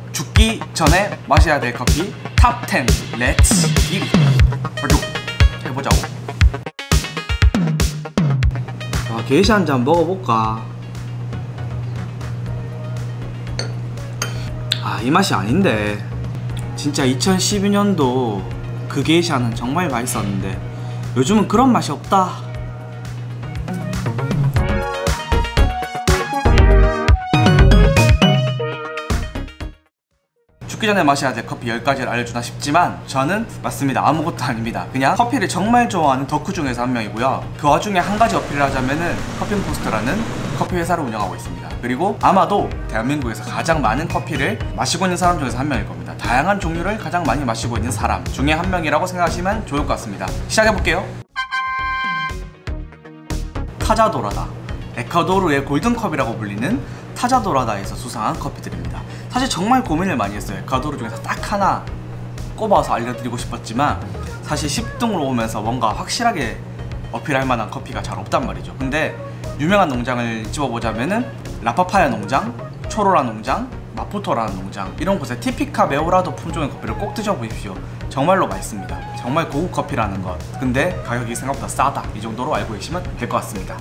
죽기 전에 마셔야 될 커피 탑 10 렛츠 기릿. 해보자고. 게이샤 한잔 먹어볼까? 이 맛이 아닌데. 진짜 2012년도 그 게이샤는 정말 맛있었는데 요즘은 그런 맛이 없다. 죽기 전에 마셔야 될 커피 10가지를 알려주나 싶지만 저는 맞습니다. 아무것도 아닙니다. 그냥 커피를 정말 좋아하는 덕후 중에서 한 명이고요. 그 와중에 한 가지 어필을 하자면은 커피포스트라는 커피 회사를 운영하고 있습니다. 그리고 아마도 대한민국에서 가장 많은 커피를 마시고 있는 사람 중에서 한 명일 겁니다. 다양한 종류를 가장 많이 마시고 있는 사람 중에 한 명이라고 생각하시면 좋을 것 같습니다. 시작해볼게요. 타자도라다. 에콰도르의 골든컵이라고 불리는 타자도라다에서 수상한 커피들입니다. 사실 정말 고민을 많이 했어요. 에콰도르 중에서 딱 하나 꼽아서 알려드리고 싶었지만 사실 10등으로 오면서 뭔가 확실하게 어필할 만한 커피가 잘 없단 말이죠. 근데 유명한 농장을 집어보자면은 라파파야 농장, 초로라 농장, 마푸토라는 농장, 이런 곳에 티피카 메오라도 품종의 커피를 꼭 드셔보십시오. 정말로 맛있습니다. 정말 고급 커피라는 것. 근데 가격이 생각보다 싸다. 이 정도로 알고 계시면 될 것 같습니다.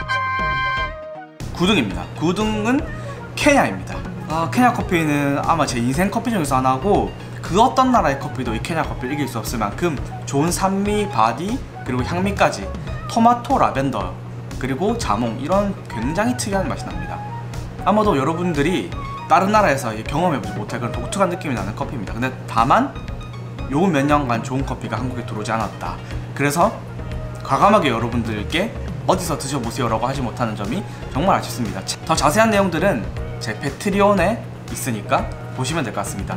9등입니다. 9등은 케냐입니다. 케냐 커피는 아마 제 인생 커피 중에서 하나고, 그 어떤 나라의 커피도 이 케냐 커피를 이길 수 없을 만큼 좋은 산미, 바디, 그리고 향미까지 토마토, 라벤더, 그리고 자몽, 이런 굉장히 특이한 맛이 납니다. 아마도 여러분들이 다른 나라에서 경험해보지 못할 그런 독특한 느낌이 나는 커피입니다. 근데 다만 요 몇 년간 좋은 커피가 한국에 들어오지 않았다. 그래서 과감하게 여러분들께 어디서 드셔보세요 라고 하지 못하는 점이 정말 아쉽습니다. 더 자세한 내용들은 제 패트리온에 있으니까 보시면 될 것 같습니다.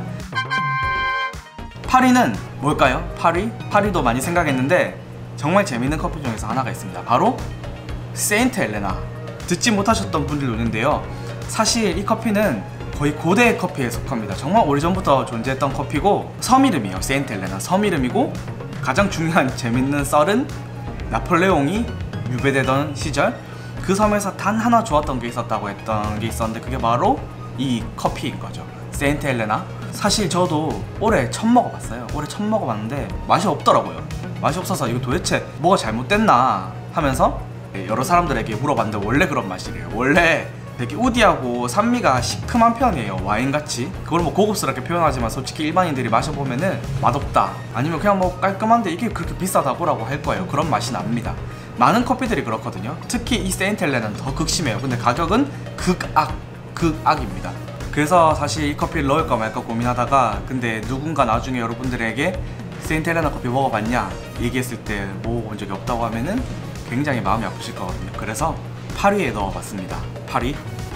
8위는 뭘까요? 8위도 많이 생각했는데 정말 재밌는 커피 중에서 하나가 있습니다. 바로 세인트 헬레나. 듣지 못하셨던 분들도 있는데요, 사실 이 커피는 거의 고대 커피에 속합니다. 정말 오래전부터 존재했던 커피고, 섬 이름이에요. 세인트 헬레나 섬 이름이고, 가장 중요한 재밌는 썰은 나폴레옹이 유배되던 시절 그 섬에서 단 하나 좋았던 게 있었다고 했던 게 있었는데, 그게 바로 이 커피인 거죠. 세인트 헬레나. 사실 저도 올해 처음 먹어봤어요. 올해 처음 먹어봤는데 맛이 없더라고요. 맛이 없어서 이거 도대체 뭐가 잘못됐나 하면서 여러 사람들에게 물어봤는데 원래 그런 맛이래요. 원래 되게 우디하고 산미가 시큼한 편이에요. 와인같이. 그걸 뭐 고급스럽게 표현하지만 솔직히 일반인들이 마셔보면은 맛없다, 아니면 그냥 뭐 깔끔한데 이게 그렇게 비싸다고 라고 할 거예요. 그런 맛이 납니다. 많은 커피들이 그렇거든요. 특히 이 세인트 헬레나는 더 극심해요. 근데 가격은 극악입니다. 그래서 사실 이 커피를 넣을까 말까 고민하다가, 근데 누군가 나중에 여러분들에게 세인트 헬레나 커피 먹어봤냐 얘기했을 때 먹어본 적이 없다고 하면은 굉장히 마음이 아프실 거거든요. 그래서 8위에 넣어봤습니다. 8위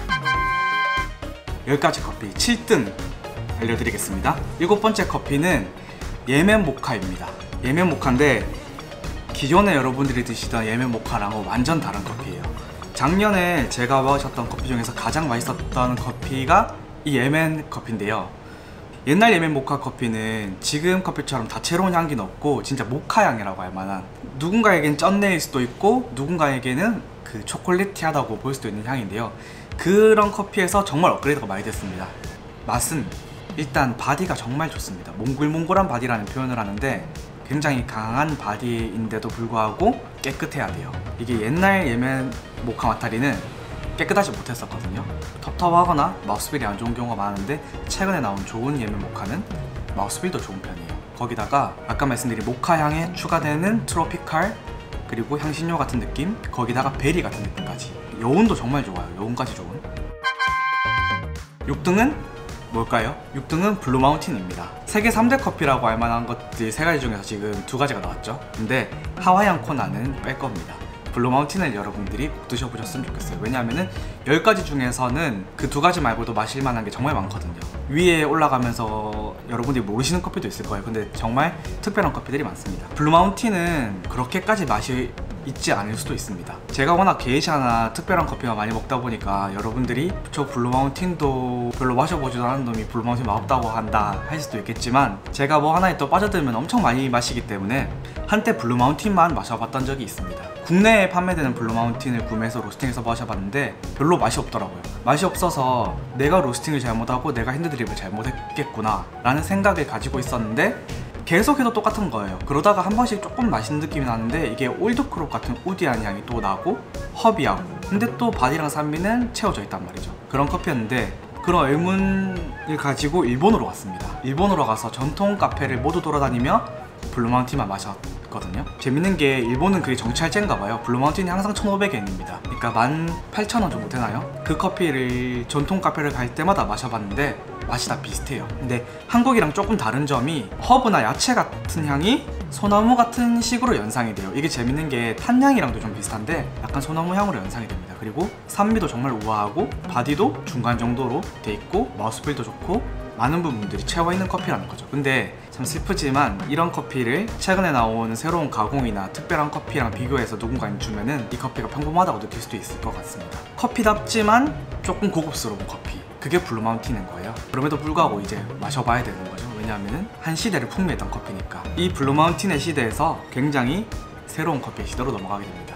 10가지 커피 7등 알려드리겠습니다. 7번째 커피는 예멘 모카입니다. 예멘 모카인데 기존에 여러분들이 드시던 예멘 모카랑은 완전 다른 커피예요. 작년에 제가 마셨던 커피 중에서 가장 맛있었던 커피가 이 예멘 커피인데요, 옛날 예멘 모카 커피는 지금 커피처럼 다채로운 향기는 없고 진짜 모카 향이라고 할 만한, 누군가에겐 쩐내일 수도 있고 누군가에게는 그 초콜릿티하다고 볼 수도 있는 향인데요, 그런 커피에서 정말 업그레이드가 많이 됐습니다. 맛은 일단 바디가 정말 좋습니다. 몽글몽글한 바디라는 표현을 하는데 굉장히 강한 바디인데도 불구하고 깨끗해야 돼요. 이게 옛날 예멘 모카 마타리는 깨끗하지 못했었거든요. 텁텁하거나 마우스필이 안 좋은 경우가 많은데, 최근에 나온 좋은 예멘 모카는 마우스필도 좋은 편이에요. 거기다가 아까 말씀드린 모카 향에 추가되는 트로피칼, 그리고 향신료 같은 느낌, 거기다가 베리 같은 느낌까지. 여운도 정말 좋아요. 여운까지 좋은. 6등은 뭘까요? 6등은 블루 마운틴입니다. 세계 3대 커피라고 할 만한 것들 3가지 중에서 지금 2가지가 나왔죠. 근데 하와이안 코나는 뺄 겁니다. 블루 마운틴을 여러분들이 꼭 드셔보셨으면 좋겠어요. 왜냐하면은 10가지 중에서는 그 2가지 말고도 마실 만한 게 정말 많거든요. 위에 올라가면서 여러분들이 모르시는 커피도 있을 거예요. 근데 정말 특별한 커피들이 많습니다. 블루 마운틴은 그렇게까지 맛이 있지 않을 수도 있습니다. 제가 워낙 게이샤나 특별한 커피만 많이 먹다 보니까 여러분들이 저 블루 마운틴도 별로 마셔보지도 않은 놈이 블루 마운틴 맛없다고 한다 할 수도 있겠지만, 제가 뭐 하나에 또 빠져들면 엄청 많이 마시기 때문에 한때 블루 마운틴만 마셔봤던 적이 있습니다. 국내에 판매되는 블루 마운틴을 구매해서 로스팅해서 마셔봤는데 별로 맛이 없더라고요. 맛이 없어서 내가 로스팅을 잘못하고 내가 핸드드립을 잘못했겠구나 라는 생각을 가지고 있었는데 계속해서 똑같은 거예요. 그러다가 한 번씩 조금 맛있는 느낌이 나는데 이게 올드크롭 같은 우디한 향이 또 나고 허비하고, 근데 또 바디랑 산미는 채워져 있단 말이죠. 그런 커피였는데 그런 의문을 가지고 일본으로 갔습니다. 일본으로 가서 전통 카페를 모두 돌아다니며 블루 마운틴만 마셨거든요. 재밌는 게 일본은 그게 정찰제인가 봐요. 블루 마운틴이 항상 1,500엔입니다. 그러니까 18,000원 정도 되나요? 그 커피를 전통 카페를 갈 때마다 마셔봤는데 맛이 다 비슷해요. 근데 한국이랑 조금 다른 점이 허브나 야채 같은 향이 소나무 같은 식으로 연상이 돼요. 이게 재밌는 게 탄향이랑도 좀 비슷한데 약간 소나무 향으로 연상이 됩니다. 그리고 산미도 정말 우아하고 바디도 중간 정도로 돼 있고 마우스필도 좋고 많은 부분들이 채워있는 커피라는 거죠. 근데 참 슬프지만 이런 커피를 최근에 나온 새로운 가공이나 특별한 커피랑 비교해서 누군가에 주면은 이 커피가 평범하다고 느낄 수도 있을 것 같습니다. 커피답지만 조금 고급스러운 커피, 그게 블루 마운틴인 거예요. 그럼에도 불구하고 이제 마셔봐야 되는 거죠. 왜냐하면 한 시대를 풍미했던 커피니까. 이 블루 마운틴의 시대에서 굉장히 새로운 커피의 시대로 넘어가게 됩니다.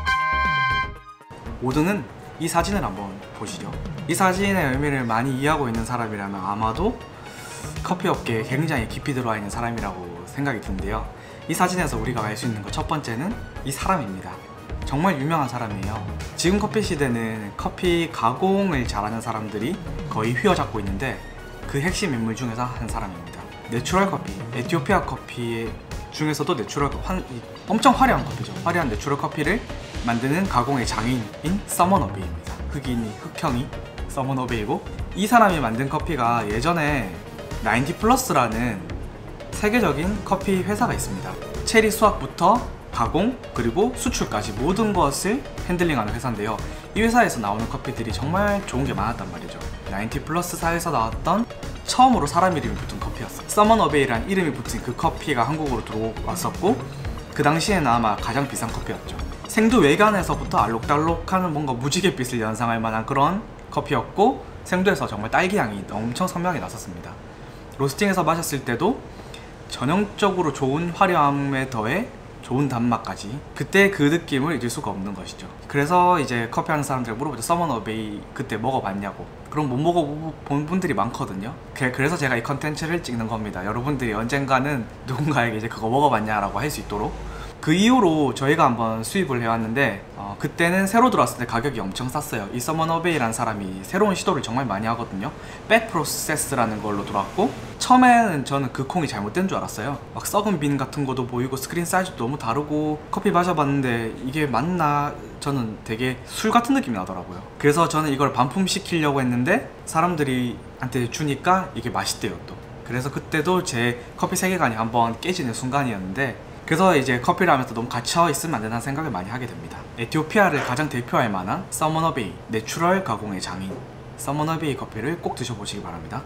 5등은 이 사진을 한번 보시죠. 이 사진의 의미를 많이 이해하고 있는 사람이라면 아마도 커피 업계에 굉장히 깊이 들어와 있는 사람이라고 생각이 드는데요. 이 사진에서 우리가 알 수 있는 것 첫 번째는 이 사람입니다. 정말 유명한 사람이에요. 지금 커피 시대는 커피 가공을 잘하는 사람들이 거의 휘어잡고 있는데 그 핵심 인물 중에서 한 사람입니다. 내추럴 커피, 에티오피아 커피 중에서도 내추럴 엄청 화려한 커피죠. 화려한 내추럴 커피를 만드는 가공의 장인인 서먼어베이입니다. 흑형이 서먼어베이고, 이 사람이 만든 커피가 예전에 90플러스라는 세계적인 커피 회사가 있습니다. 체리 수확부터 가공 그리고 수출까지 모든 것을 핸들링하는 회사인데요. 이 회사에서 나오는 커피들이 정말 좋은 게 많았단 말이죠. 90플러스사에서 나왔던 처음으로 사람 이름이 붙은 커피였어요. 서먼어베이라는 이름이 붙은 그 커피가 한국으로 들어왔었고 그 당시에는 아마 가장 비싼 커피였죠. 생두 외관에서부터 알록달록한 뭔가 무지갯빛을 연상할 만한 그런 커피였고, 생두에서 정말 딸기향이 엄청 선명하게 났었습니다. 로스팅해서 마셨을 때도 전형적으로 좋은 화려함에 더해 좋은 단맛까지, 그때 그 느낌을 잊을 수가 없는 것이죠. 그래서 이제 커피 하는 사람들 물어보죠. 서먼어베이 그때 먹어봤냐고. 그럼 못 먹어본 분들이 많거든요. 그래서 제가 이 컨텐츠를 찍는 겁니다. 여러분들이 언젠가는 누군가에게 이제 그거 먹어봤냐라고 할 수 있도록. 그 이후로 저희가 한번 수입을 해왔는데 그때는 새로 들어왔을 때 가격이 엄청 쌌어요. 이 서먼어베이라는 사람이 새로운 시도를 정말 많이 하거든요. 백 프로세스라는 걸로 들어왔고, 처음에는 저는 그 콩이 잘못된 줄 알았어요. 막 썩은 빈 같은 것도 보이고 스크린 사이즈도 너무 다르고, 커피 마셔봤는데 이게 맞나? 저는 되게 술 같은 느낌이 나더라고요. 그래서 저는 이걸 반품시키려고 했는데 사람들이한테 주니까 이게 맛있대요 또. 그래서 그때도 제 커피 세계관이 한번 깨지는 순간이었는데, 그래서 이제 커피를 하면서 너무 갇혀 있으면 안 된다는 생각을 많이 하게 됩니다. 에티오피아를 가장 대표할 만한 서먼어베이, 내추럴 가공의 장인 서먼어베이 커피를 꼭 드셔보시기 바랍니다.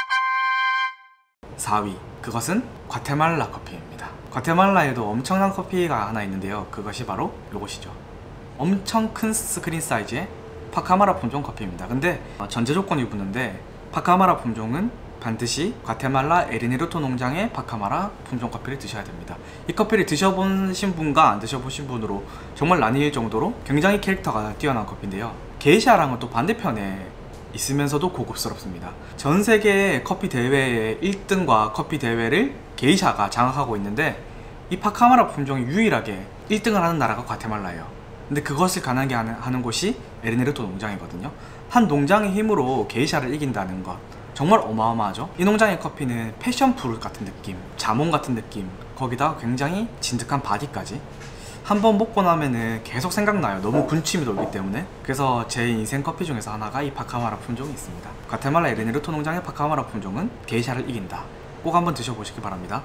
4위, 그것은 과테말라 커피입니다. 과테말라에도 엄청난 커피가 하나 있는데요. 그것이 바로 이것이죠. 엄청 큰 스크린 사이즈의 파카마라 품종 커피입니다. 근데 전제 조건이 붙는데, 파카마라 품종은 반드시 과테말라 에르네르토 농장의 파카마라 품종 커피를 드셔야 됩니다. 이 커피를 드셔보신 분과 안 드셔보신 분으로 정말 나뉠 정도로 굉장히 캐릭터가 뛰어난 커피인데요. 게이샤랑은 또 반대편에 있으면서도 고급스럽습니다. 전 세계 커피 대회의 1등과 커피 대회를 게이샤가 장악하고 있는데, 이 파카마라 품종이 유일하게 1등을 하는 나라가 과테말라예요. 근데 그것을 가능하게 하는 곳이 에르네르토 농장이거든요. 한 농장의 힘으로 게이샤를 이긴다는 것, 정말 어마어마하죠. 이 농장의 커피는 패션 프루트 같은 느낌, 자몽 같은 느낌, 거기다 굉장히 진득한 바디까지. 한번 먹고 나면은 계속 생각나요. 너무 군침이 돌기 때문에. 그래서 제 인생 커피 중에서 하나가 이 파카마라 품종이 있습니다. 과테말라 에르네르토 농장의 파카마라 품종은 게이샤를 이긴다. 꼭 한번 드셔보시기 바랍니다.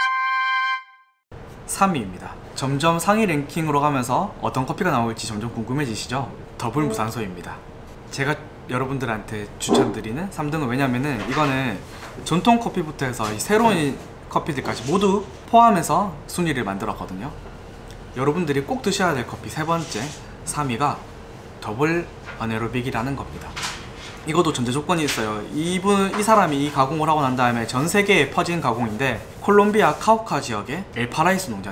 3위입니다. 점점 상위 랭킹으로 가면서 어떤 커피가 나올지 점점 궁금해지시죠? 더블 무산소입니다. 제가 여러분들한테 추천드리는 3등은, 왜냐면은 이거는 전통 커피부터 해서 새로운 커피들까지 모두 포함해서 순위를 만들었거든요. 여러분들이 꼭 드셔야 될 커피 세 번째, 3위가 더블 아네로빅이라는 겁니다. 이것도 전제 조건이 있어요. 이 사람이 이 가공을 하고 난 다음에 전 세계에 퍼진 가공인데, 콜롬비아 카우카 지역의 엘파라이스 농장입니다.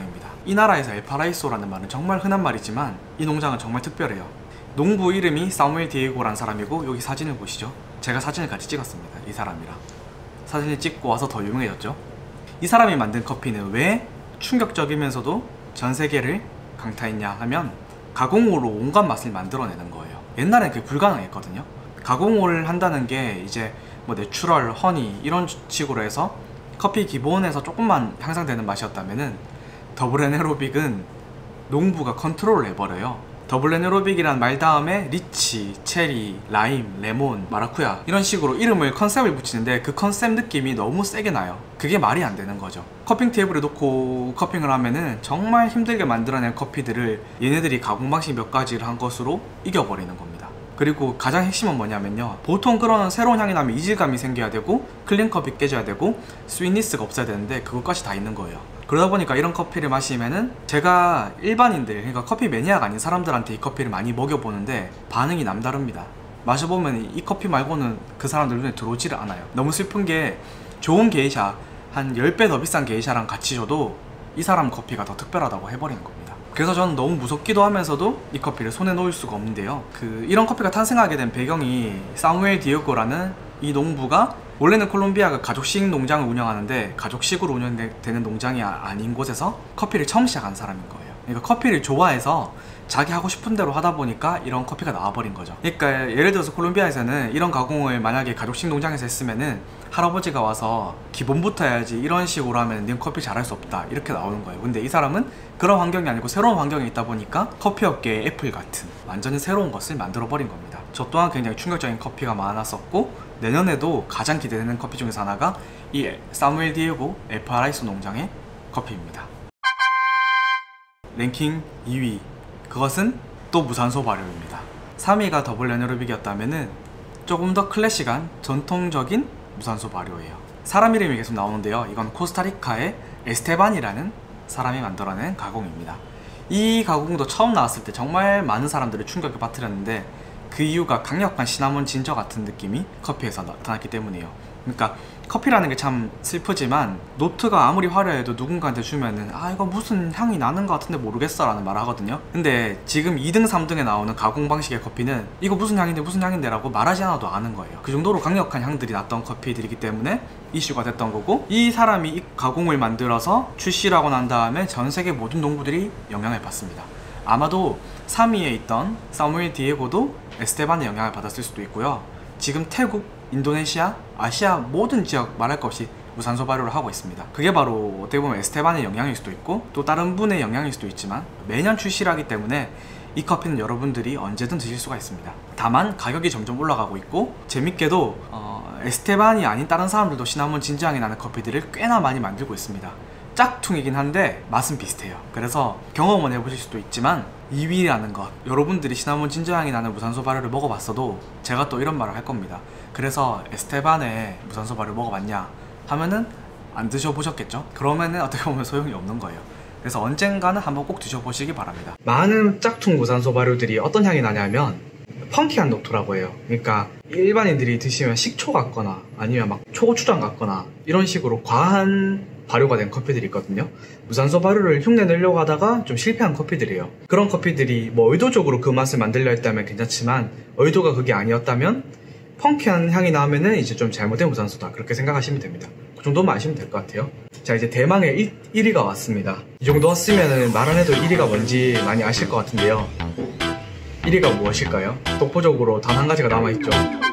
이 나라에서 엘파라이소라는 말은 정말 흔한 말이지만 이 농장은 정말 특별해요. 농부 이름이 사무엘 디에고라는 사람이고, 여기 사진을 보시죠. 제가 사진을 같이 찍었습니다. 이 사람이랑 사진을 찍고 와서 더 유명해졌죠. 이 사람이 만든 커피는 왜 충격적이면서도 전 세계를 강타했냐 하면 가공으로 온갖 맛을 만들어내는 거예요. 옛날엔 그게 불가능했거든요. 가공을 한다는 게 이제 뭐 내추럴, 허니 이런 식으로 해서 커피 기본에서 조금만 향상되는 맛이었다면은 더블 에네로빅은 농부가 컨트롤을 해버려요. 더블 에네로빅이란 말 다음에 리치, 체리, 라임, 레몬, 마라쿠야 이런 식으로 이름을, 컨셉을 붙이는데 그 컨셉 느낌이 너무 세게 나요. 그게 말이 안 되는 거죠. 커핑 테이블에 놓고 커핑을 하면은 정말 힘들게 만들어낸 커피들을 얘네들이 가공 방식 몇 가지를 한 것으로 이겨버리는 겁니다. 그리고 가장 핵심은 뭐냐면요, 보통 그런 새로운 향이 나면 이질감이 생겨야 되고 클린컵이 깨져야 되고 스윗니스가 없어야 되는데 그것까지 다 있는 거예요. 그러다 보니까 이런 커피를 마시면은 제가 일반인들, 그러니까 커피 매니아가 아닌 사람들한테 이 커피를 많이 먹여보는데 반응이 남다릅니다. 마셔보면 이 커피 말고는 그 사람들 눈에 들어오지를 않아요. 너무 슬픈 게 좋은 게이샤, 한 10배 더 비싼 게이샤랑 같이 줘도 이 사람 커피가 더 특별하다고 해버리는 겁니다. 그래서 저는 너무 무섭기도 하면서도 이 커피를 손에 놓을 수가 없는데요, 이런 커피가 탄생하게 된 배경이 사무엘 디에고라는 이 농부가 원래는 콜롬비아가 가족식 농장을 운영하는데 가족식으로 운영되는 농장이 아닌 곳에서 커피를 처음 시작한 사람인 거예요. 그러니까 커피를 좋아해서 자기 하고 싶은 대로 하다 보니까 이런 커피가 나와버린 거죠. 그러니까 예를 들어서 콜롬비아에서는 이런 가공을 만약에 가족식 농장에서 했으면은 할아버지가 와서 기본부터 해야지, 이런 식으로 하면 넌 커피 잘할 수 없다, 이렇게 나오는 거예요. 근데 이 사람은 그런 환경이 아니고 새로운 환경에 있다 보니까 커피 업계의 애플 같은 완전히 새로운 것을 만들어 버린 겁니다. 저 또한 굉장히 충격적인 커피가 많았었고, 내년에도 가장 기대되는 커피 중에서 하나가 이 사무엘 디에고 엘파라이소 농장의 커피입니다. 랭킹 2위, 그것은 또 무산소 발효입니다. 3위가 더블 에네로빅이었다면은 조금 더 클래식한 전통적인 무산소 발효예요. 사람 이름이 계속 나오는데요, 이건 코스타리카의 에스테반이라는 사람이 만들어낸 가공입니다. 이 가공도 처음 나왔을 때 정말 많은 사람들을 충격에 빠뜨렸는데 그 이유가 강력한 시나몬 진저 같은 느낌이 커피에서 나타났기 때문이에요. 그러니까 커피라는 게 참 슬프지만 노트가 아무리 화려해도 누군가한테 주면은 아 이거 무슨 향이 나는 것 같은데 모르겠어 라는 말을 하거든요. 근데 지금 2등 3등에 나오는 가공 방식의 커피는 이거 무슨 향인데 라고 말하지 않아도 아는 거예요. 그 정도로 강력한 향들이 났던 커피들이기 때문에 이슈가 됐던 거고, 이 사람이 이 가공을 만들어서 출시를 하고 난 다음에 전 세계 모든 농부들이 영향을 받습니다. 아마도 3위에 있던 사무엘 디에고도 에스테반의 영향을 받았을 수도 있고요. 지금 태국, 인도네시아, 아시아 모든 지역 말할 것 없이 무산소 발효를 하고 있습니다. 그게 바로 어떻게 보면 에스테반의 영향일 수도 있고 또 다른 분의 영향일 수도 있지만 매년 출시를 하기 때문에 이 커피는 여러분들이 언제든 드실 수가 있습니다. 다만 가격이 점점 올라가고 있고, 재밌게도 에스테반이 아닌 다른 사람들도 시나몬 진저향이 나는 커피들을 꽤나 많이 만들고 있습니다. 짝퉁이긴 한데 맛은 비슷해요. 그래서 경험은 해보실 수도 있지만 2위라는 것, 여러분들이 시나몬 진저향이 나는 무산소 발효를 먹어봤어도 제가 또 이런 말을 할 겁니다. 그래서 에스테반의 무산소 발효를 먹어봤냐 하면은 안 드셔보셨겠죠? 그러면은 어떻게 보면 소용이 없는 거예요. 그래서 언젠가는 한번 꼭 드셔보시기 바랍니다. 많은 짝퉁 무산소 발효들이 어떤 향이 나냐면 펑키한 녹토라고 해요. 그러니까 일반인들이 드시면 식초 같거나 아니면 막 초고추장 같거나 이런 식으로 과한 발효가 된 커피들이 있거든요. 무산소 발효를 흉내 내려고 하다가 좀 실패한 커피들이에요. 그런 커피들이 뭐 의도적으로 그 맛을 만들려 했다면 괜찮지만 의도가 그게 아니었다면 펑키한 향이 나오면은 이제 좀 잘못된 무산소다, 그렇게 생각하시면 됩니다. 그 정도만 아시면 될 것 같아요. 자, 이제 대망의 1위가 왔습니다. 이 정도 왔으면은 말 안 해도 1위가 뭔지 많이 아실 것 같은데요. 1위가 무엇일까요? 독보적으로 단 한 가지가 남아있죠.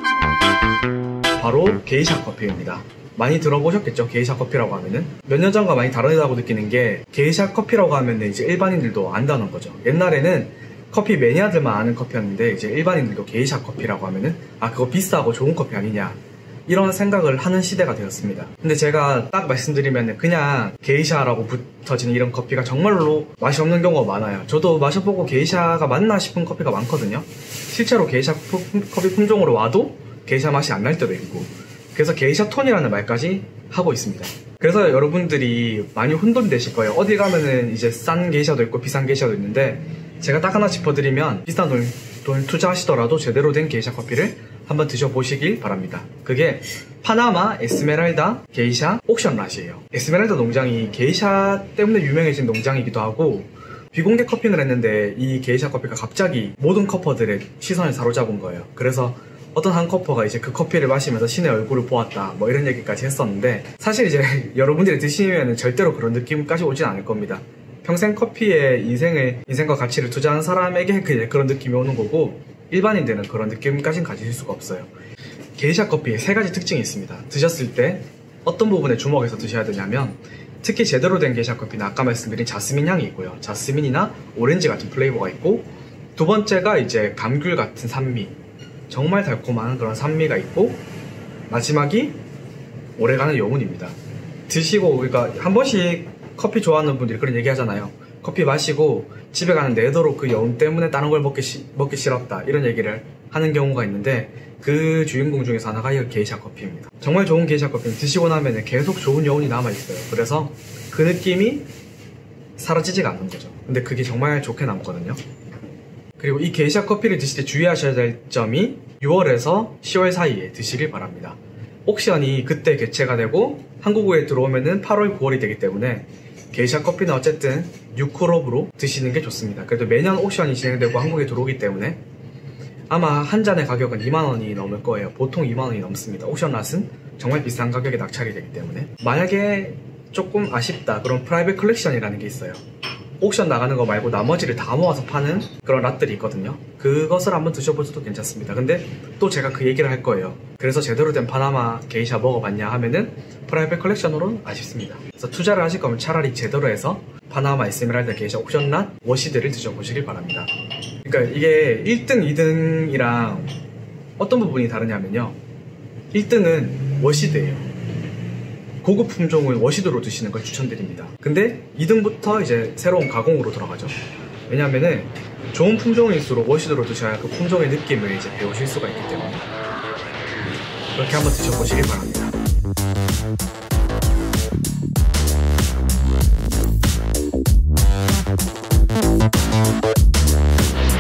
바로 게이샤 커피입니다. 많이 들어보셨겠죠? 게이샤 커피라고 하면은. 몇 년 전과 많이 다르다고 느끼는 게, 게이샤 커피라고 하면은 이제 일반인들도 안다는 거죠. 옛날에는 커피 매니아들만 아는 커피였는데 이제 일반인들도 게이샤 커피라고 하면은 아 그거 비싸고 좋은 커피 아니냐, 이런 생각을 하는 시대가 되었습니다. 근데 제가 딱 말씀드리면 그냥 게이샤라고 붙어지는 이런 커피가 정말로 맛이 없는 경우가 많아요. 저도 마셔보고 게이샤가 맞나 싶은 커피가 많거든요. 실제로 게이샤 커피 품종으로 와도 게이샤 맛이 안 날 때도 있고, 그래서 게이샤 톤이라는 말까지 하고 있습니다. 그래서 여러분들이 많이 혼돈이 되실 거예요. 어디 가면은 이제 싼 게이샤도 있고 비싼 게이샤도 있는데, 제가 딱 하나 짚어드리면 비싼 돈 투자하시더라도 제대로 된 게이샤 커피를 한번 드셔보시길 바랍니다. 그게 파나마, 에스메랄다, 게이샤, 옥션랏이에요. 에스메랄다 농장이 게이샤 때문에 유명해진 농장이기도 하고 비공개 커핑을 했는데 이 게이샤 커피가 갑자기 모든 커퍼들의 시선을 사로잡은 거예요. 그래서 어떤 한 커퍼가 이제 그 커피를 마시면서 신의 얼굴을 보았다 뭐 이런 얘기까지 했었는데 사실 이제 여러분들이 드시면 절대로 그런 느낌까지 오진 않을 겁니다. 평생 커피에 인생과 가치를 투자하는 사람에게 그런 느낌이 오는 거고 일반인들은 그런 느낌까지는 가지실 수가 없어요. 게이샤 커피에 3가지 특징이 있습니다. 드셨을 때 어떤 부분에 주목해서 드셔야 되냐면 특히 제대로 된 게이샤 커피는 아까 말씀드린 자스민 향이 있고요. 자스민이나 오렌지 같은 플레이버가 있고 두 번째가 이제 감귤 같은 산미, 정말 달콤한 그런 산미가 있고 마지막이 오래가는 여운입니다. 드시고 그러니까 한 번씩 커피 좋아하는 분들이 그런 얘기 하잖아요. 커피 마시고 집에 가는 내도록 그 여운 때문에 다른 걸 먹기 싫었다 이런 얘기를 하는 경우가 있는데 그 주인공 중에서 하나가 이 게이샤 커피입니다. 정말 좋은 게이샤 커피는 드시고 나면 계속 좋은 여운이 남아있어요. 그래서 그 느낌이 사라지지가 않는 거죠. 근데 그게 정말 좋게 남거든요. 그리고 이 게이샤 커피를 드실 때 주의하셔야 될 점이 6월에서 10월 사이에 드시길 바랍니다. 옥션이 그때 개최가 되고 한국에 들어오면은 8월, 9월이 되기 때문에 게이샤 커피는 어쨌든 뉴크롭으로 드시는 게 좋습니다. 그래도 매년 옥션이 진행되고 한국에 들어오기 때문에 아마 한 잔의 가격은 2만원이 넘을 거예요. 보통 2만원이 넘습니다. 옥션랏은 정말 비싼 가격에 낙찰이 되기 때문에 만약에 조금 아쉽다 그럼 프라이빗 컬렉션이라는 게 있어요. 옥션 나가는 거 말고 나머지를 다 모아서 파는 그런 랏들이 있거든요. 그것을 한번 드셔보셔도 괜찮습니다. 근데 또 제가 그 얘기를 할 거예요. 그래서 제대로 된 파나마 게이샤 먹어봤냐 하면은 프라이빗 컬렉션으로는 아쉽습니다. 그래서 투자를 하실 거면 차라리 제대로 해서 파나마, 에스메랄다, 게이샤, 옥션랏, 워시드를 드셔보시길 바랍니다. 그러니까 이게 1등, 2등이랑 어떤 부분이 다르냐면요. 1등은 워시드예요. 고급 품종을 워시드로 드시는 걸 추천드립니다. 근데 2등부터 이제 새로운 가공으로 들어가죠. 왜냐하면은 좋은 품종일수록 워시드로 드셔야 그 품종의 느낌을 이제 배우실 수가 있기 때문에 그렇게 한번 드셔보시길 바랍니다.